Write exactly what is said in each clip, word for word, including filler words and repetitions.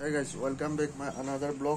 Hey guys, welcome back my another blog।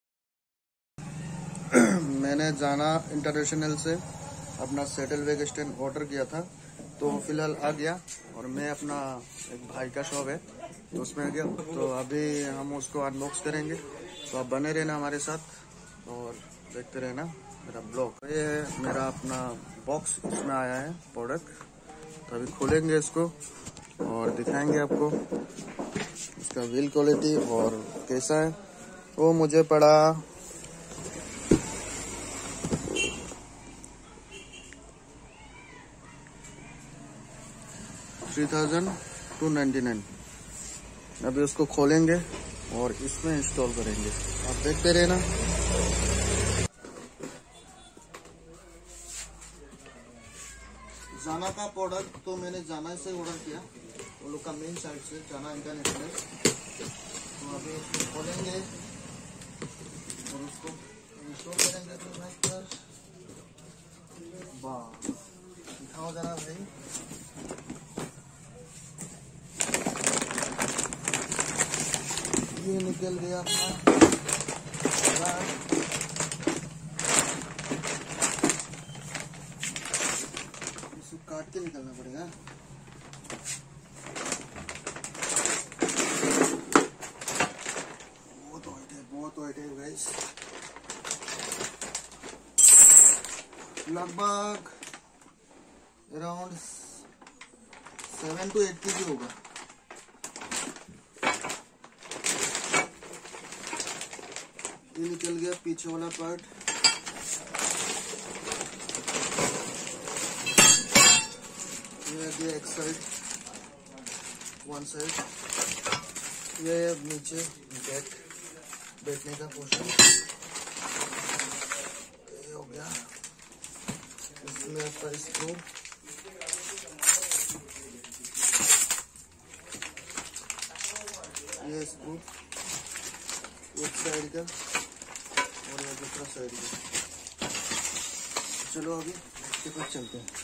मैंने जाना international से अपना सेटल वेग स्टैंड ऑर्डर किया था, तो फिलहाल आ गया और मैं अपना एक भाई का शॉप है तो उसमें गया। तो अभी हम उसको अनबॉक्स करेंगे, तो आप बने रहना हमारे साथ और देखते रहना मेरा ब्लॉग। ये है मेरा अपना बॉक्स, इसमें आया है प्रोडक्ट, तो अभी खोलेंगे इसको और दिखाएंगे आपको इसका बिल क्वालिटी और कैसा है। वो मुझे पड़ा three thousand two ninety nine. अभी उसको खोलेंगे और इसमें इंस्टॉल करेंगे, आप देखते रहना। जाना का प्रोडक्ट तो मैंने जाना से ऑर्डर किया, वो लोग का मेन साइट से, जाना इंटरनेशनल। तो अभी उसको खोलेंगे और उसको इंस्टॉल करेंगे। तो भाई पर वाह, दिखाओ जरा भाई। ये निकल गया अपना, इसको काट के निकलना पड़ेगा। बहुत वाइट है, बहुत वाइट है गाइस, लगभग अराउंड सेवन टू एट के जी होगा। ये निकल गया पीछे वाला पार्ट। ये गया एक साइड, वन साइड। ये नीचे बैक बैठने का पोर्शन, ये हो गया। इसमें आपका स्क्रू, ये स्क्रू एक साइड का और ये दूसरा साइड का। चलो अभी इसके पास चलते हैं।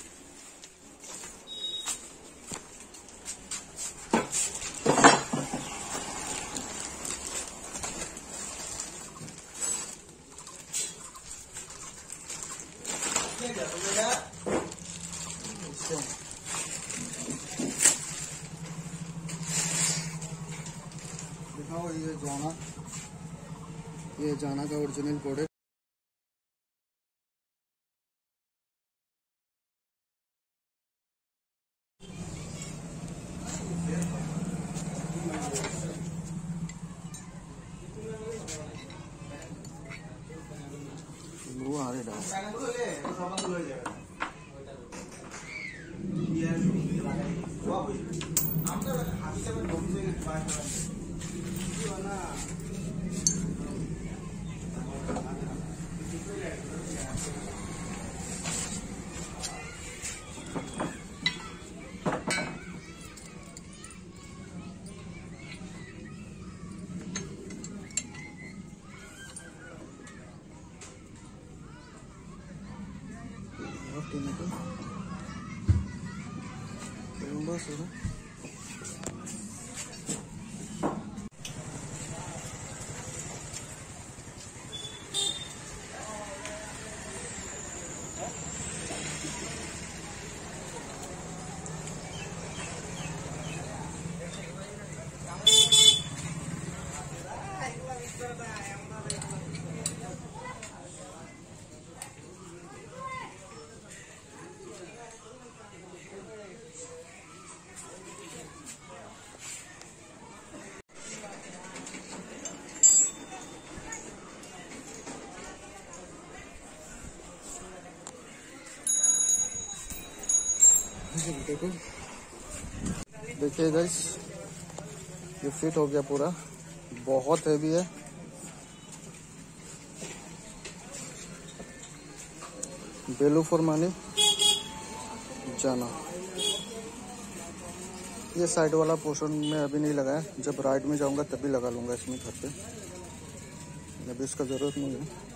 दिखाओ, ये जाना ये जाना का ओरिजिनल प्रोडक्ट। वो आ रहे डाल बस हो रहा। देखो, देखिए गाइस, ये फिट हो गया पूरा, बहुत हैवी है। वैल्यू फॉर मनी जाना। ये साइड वाला पोर्शन में अभी नहीं लगाया, जब राइड में जाऊंगा तभी लगा लूंगा इसमें घर पे, अभी इसका जरूरत नहीं है।